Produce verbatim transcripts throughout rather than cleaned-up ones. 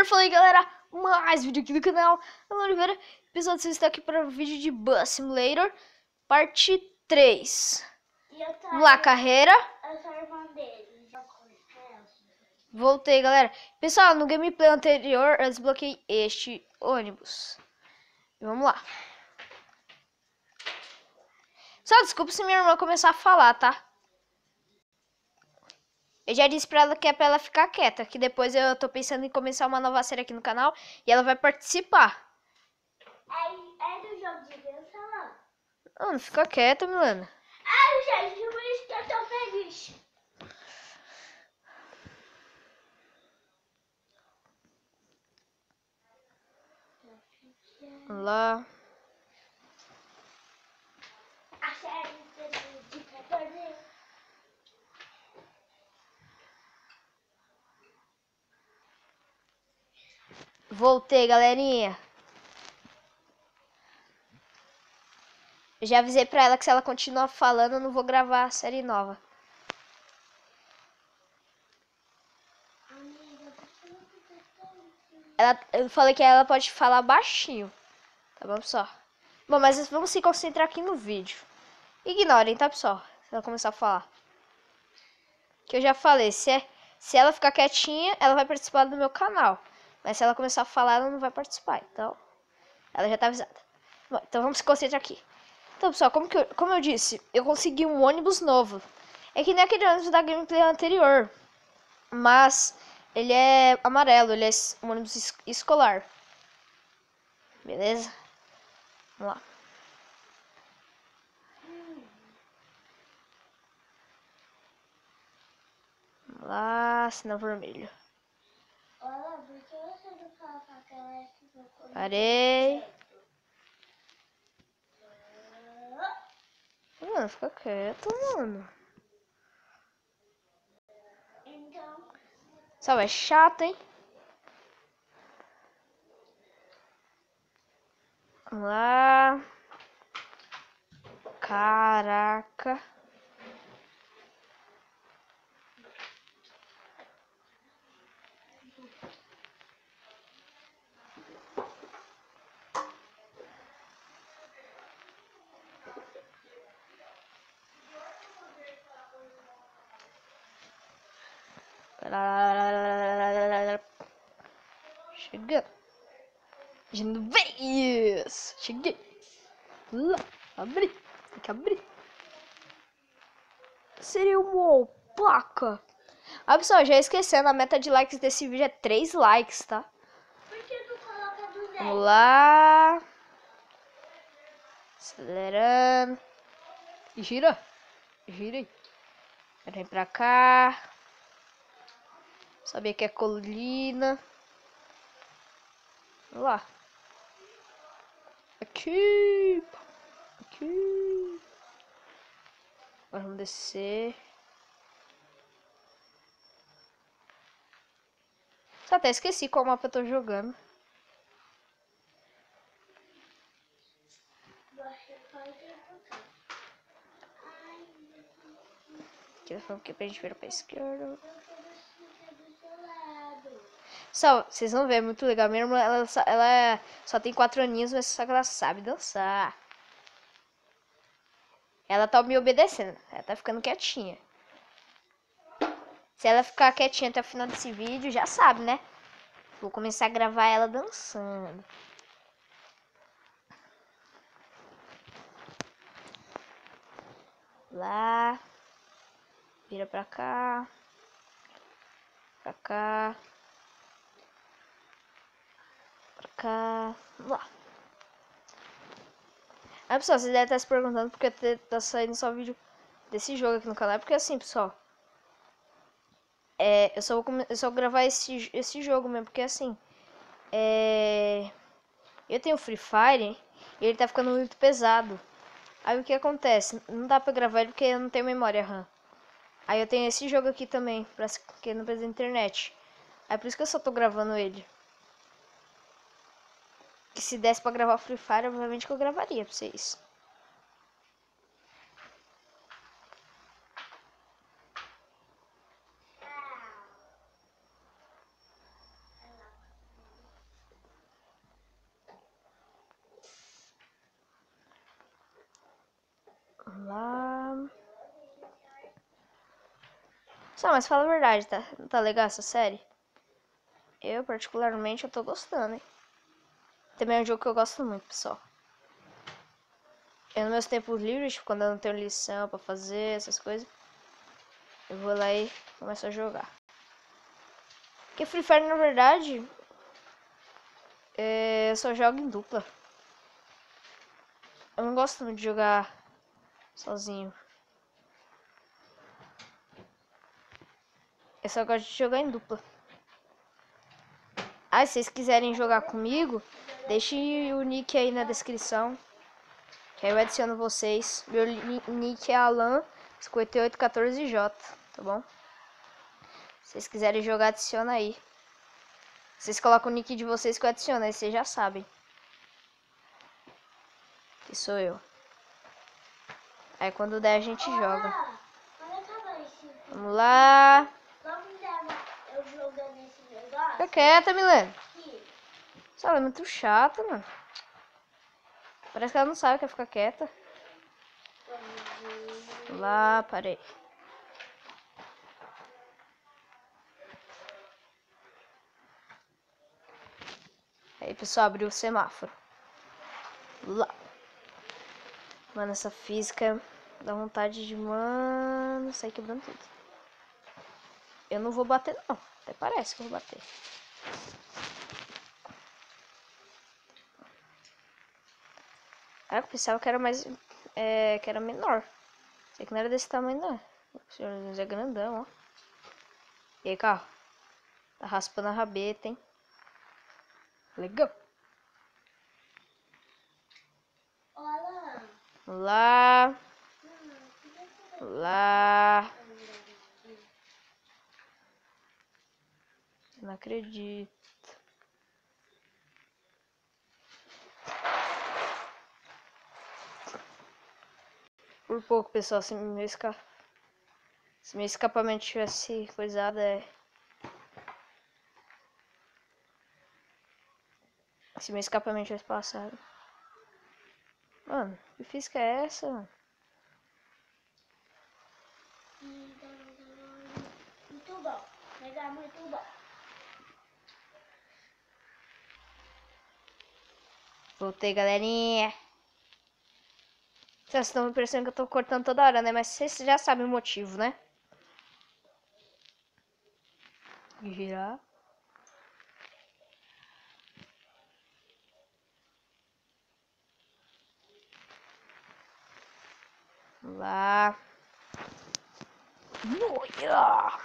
Fala aí, galera, mais vídeo aqui do canal. Eu Oliveira, episódio seis está aqui para o vídeo de Bus Simulator, parte três. Vamos lá, carreira. Eu sou a irmã dele. Voltei, galera. Pessoal, no gameplay anterior eu desbloqueei este ônibus. E vamos lá. Só desculpa se minha irmã começar a falar, tá? Eu já disse pra ela que é pra ela ficar quieta, que depois eu tô pensando em começar uma nova série aqui no canal e ela vai participar. É, é do jogo de dança lá. Ah, não fica quieta, Milana. Ai, gente, por isso que eu tô feliz. Vamos lá. A série de quatorze. Voltei, galerinha. Eu já avisei pra ela que se ela continuar falando, eu não vou gravar a série nova. Amiga, por que não fica tanto? Ela, eu falei que ela pode falar baixinho. Tá bom, pessoal? Bom, mas vamos se concentrar aqui no vídeo. Ignorem, tá, pessoal? Se ela começar a falar. Que eu já falei, se, é, se ela ficar quietinha, ela vai participar do meu canal. Mas se ela começar a falar, ela não vai participar. Então, ela já tá avisada. Bom, então vamos se concentrar aqui. Então, pessoal, como, que eu, como eu disse, eu consegui um ônibus novo. É que nem aquele ônibus da gameplay anterior. Mas ele é amarelo, ele é um ônibus es escolar. Beleza? Vamos lá. Vamos lá, sinal vermelho. Olha, por que você não fala pra aquela que eu comi? Parei. Ah, Mano, fica quieto, mano. Então, Só é chato, hein? Vamos lá. Caraca. Chegando. De vez. Cheguei. Lá. Abri. Tem que abrir. Seria uma placa. Ah, pessoal, já esquecendo, a meta de likes desse vídeo é três likes, tá? por que não coloca do zero? Vamos lá. Acelerando. Gira. Gira aí. Vem pra cá. Sabia que é colina. Vamos lá. Aqui. Aqui. Agora vamos descer. Só até esqueci qual mapa eu tô jogando. Você pode botar. Ai, Aqui tá falando que é pra gente virar pra esquerda. eu quero ficar do seu lado. Só, vocês vão ver, é muito legal. Minha irmã, ela, só- ela só tem quatro aninhos, mas só que ela sabe dançar. Ela tá me obedecendo. Ela tá ficando quietinha. Se ela ficar quietinha até o final desse vídeo, já sabe, né? Vou começar a gravar ela dançando. Lá. Vira pra cá. Pra cá. Pra cá. Lá. Aí, pessoal, vocês devem estar se perguntando porque tá saindo só vídeo desse jogo aqui no canal. É porque assim, pessoal. É, eu, só vou, come- eu só vou gravar esse, esse jogo mesmo. Porque assim. É, eu tenho Free Fire e ele tá ficando muito pesado. Aí o que acontece? Não dá pra gravar ele porque eu não tenho memória RAM. Aí eu tenho esse jogo aqui também, pra, que não precisa da internet. É por isso que eu só tô gravando ele. Que se desse pra gravar Free Fire, obviamente que eu gravaria pra vocês. Só, mas fala a verdade, tá? Não tá legal essa série? Eu, particularmente, eu tô gostando, hein? Também é um jogo que eu gosto muito, pessoal. Eu, nos meus tempos livres, tipo, quando eu não tenho lição pra fazer, essas coisas, eu vou lá e começo a jogar. Porque Free Fire, na verdade, é... eu só jogo em dupla. Eu não gosto muito de jogar sozinho. Eu só gosto de jogar em dupla. Ah, se vocês quiserem jogar comigo, deixe o nick aí na descrição, que aí eu adiciono vocês. Meu nick é Alan cinquenta e oito quatorze J, tá bom? Se vocês quiserem jogar, adiciona aí. Vocês colocam o nick de vocês que eu adiciono, aí vocês já sabem. Que sou eu. Aí quando der a gente joga. Vamos lá. Eu jogando nesse negócio. Fica quieta, Milena. Essa ela é muito chata, mano. Parece que ela não sabe que é ficar quieta. Vamos lá, parei. Aí, pessoal, abriu o semáforo. Lá. Mano, essa física dá vontade de, mano, sair quebrando tudo. Eu não vou bater, não. Até parece que eu vou bater. Ah, eu pensava que era mais... É, que era menor. Sei que não era desse tamanho, não. O senhor é grandão, ó. E aí, carro? Tá raspando a rabeta, hein? Legal. Olá. Lá. Lá. Não acredito. Por pouco, pessoal, se meu, esca... se meu escapamento tivesse coisado, é... Se meu escapamento tivesse passado. Mano, que física é essa, mano? Muito bom. Legal, muito bom. Voltei, galerinha. Vocês estão me parecendo que eu tô cortando toda hora, né? Mas vocês já sabem o motivo, né? Girar. Vamos lá. Noia!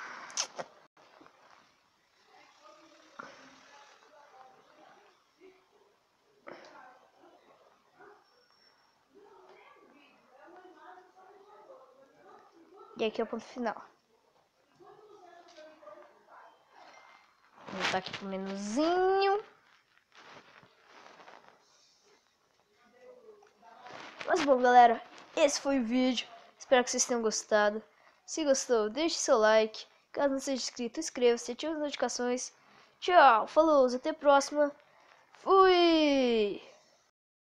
E aqui é o ponto final. Vou voltar aqui pro menuzinho. Mas bom, galera, esse foi o vídeo. Espero que vocês tenham gostado. Se gostou, deixe seu like. Caso não seja inscrito, inscreva-se, ative as notificações. Tchau, falou, até a próxima. Fui!